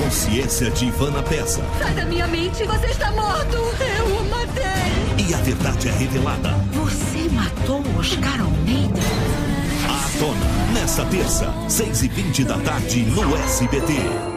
consciência de Ivana pesa. Sai da minha mente, você está morto! Eu o matei! E a verdade é revelada. Você matou Oscar Almeida? A Dona, nesta terça, 6h20 da tarde, no SBT.